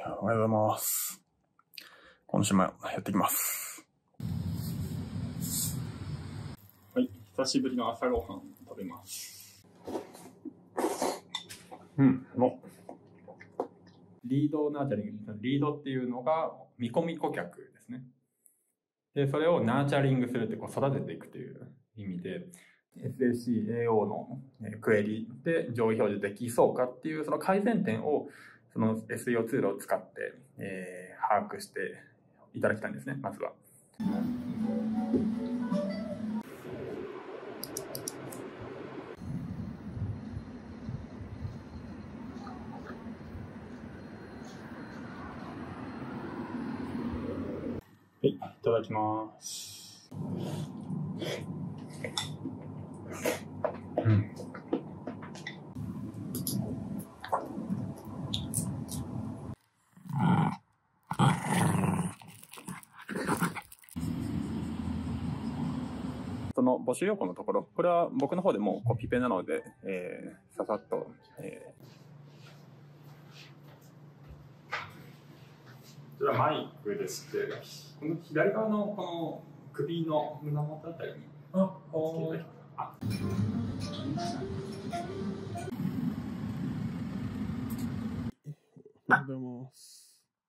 おはようございます。今週もやっていきます。はい、久しぶりの朝ごはん食べます。リードナーチャリング。リードっていうのが見込み顧客ですね。で、それをナーチャリングするって育てていくという意味で、SACAO のクエリで上位表示できそうかっていうその改善点をその SEO ツールを使って、把握していただきたいんですね、まずは。はい、いただきます。その募集要項のところ、これは僕の方でもうコピペなので、ささっと、こちらマイクでして、この左側のこの首の胸元あたりにつけていただきます。おはようございます。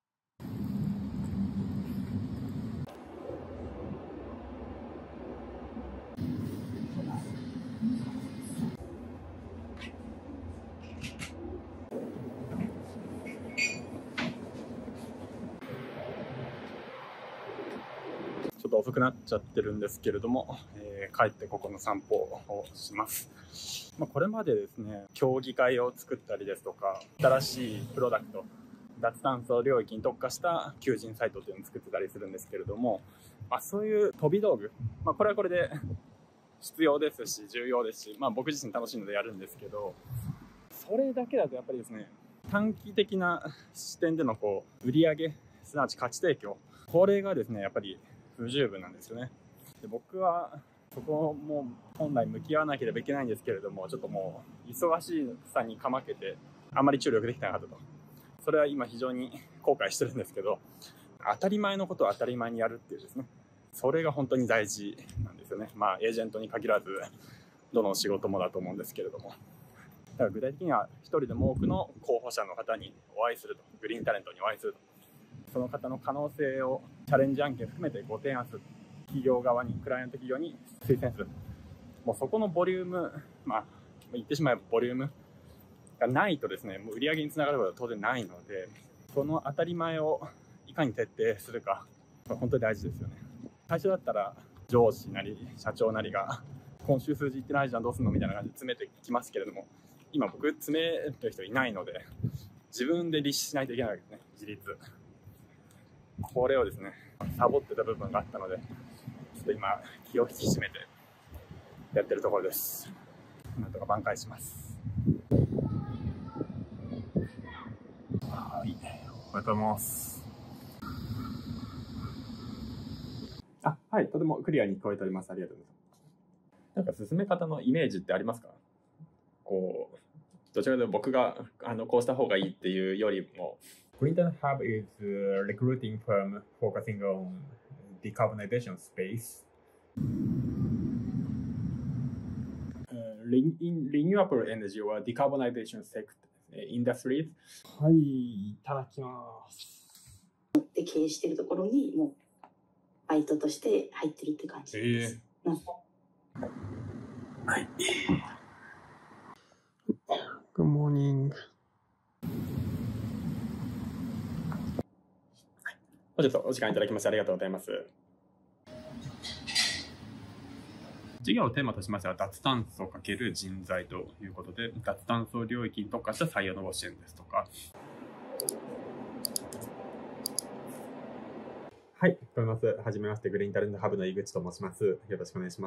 ちょっと遅くなっちゃってるんですけれども、帰ってここの散歩をします。これまでですね、競技会を作ったりですとか、新しいプロダクト、脱炭素領域に特化した求人サイトっていうのを作ってたりするんですけれども、そういう飛び道具、これはこれで必要ですし、重要ですし、僕自身楽しいのでやるんですけど、それだけだとやっぱりですね、短期的な視点での売り上げ、すなわち価値提供、これがですね、やっぱり不十分なんですよね。で、僕はそこも本来向き合わなければいけないんですけれども、ちょっともう忙しさにかまけてあまり注力できなかったと。それは今非常に後悔してるんですけど、当たり前のことを当たり前にやるっていうですね、それが本当に大事なんですよね。エージェントに限らずどの仕事もだと思うんですけれども、だから具体的には一人でも多くの候補者の方にお会いすると、グリーンタレントにお会いすると、その方の可能性をチャレンジ案件含めてご提案する、企業側に、クライアント企業に推薦する、もうそこのボリューム、言ってしまえばボリュームがないとですね、もう売り上げにつながることは当然ないので、その当たり前をいかに徹底するか、本当に大事ですよね。最初だったら上司なり社長なりが今週数字いってないじゃんどうすんのみたいな感じで詰めてきますけれども、今僕詰める人いないので自分で律しないといけないわけですね。自立、これをですねサボってた部分があったので、ちょっと今気を引き締めてやってるところです。なんとか挽回します。はい、おはようございます。はい、とてもクリアに聞こえております。ありがとうございます。なんか進め方のイメージってありますか？どちらかというと僕がこうした方がいいっていうよりも、Green Hub is a recruiting firm focusing on decarbonization space. In renewable energy or decarbonization sector industries. はい、いただきます。 で経営しているところにもうバイトとして入ってるって感じです。 はい。Good morning。本日お時間いただきましてありがとうございます。事業のテーマとしましては、脱炭素×人材ということで、脱炭素領域に特化した採用のご支援ですとか。はい、ございます。はじめまして、グリーンタレントハブの井口と申します。よろしくお願いします。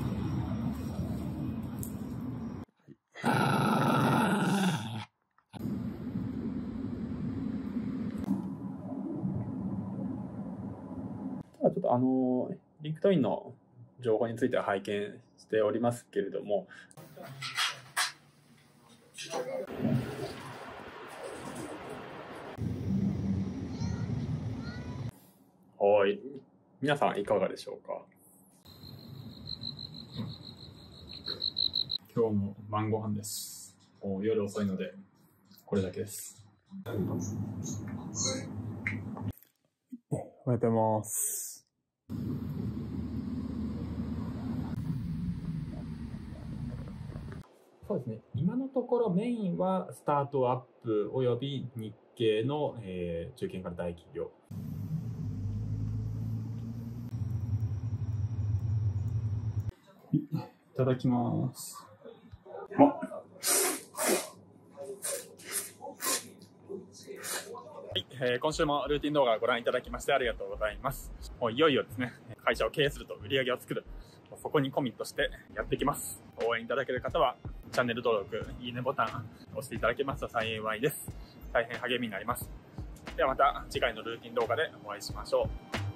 ちょっとリンクトインの情報については拝見しておりますけれども、 皆さんいかがでしょうか？今日の晩ご飯です。もう夜遅いのでこれだけです。おはようございます。そうですね、今のところメインはスタートアップおよび日系の、中堅から大企業。いただきます。はい、今週もルーティン動画をご覧いただきましてありがとうございます。もういよいよですね、会社を経営すると売り上げを作る。そこにコミットしてやっていきます。応援いただける方は、チャンネル登録、いいねボタン押していただけますと幸いです。大変励みになります。ではまた次回のルーティン動画でお会いしましょう。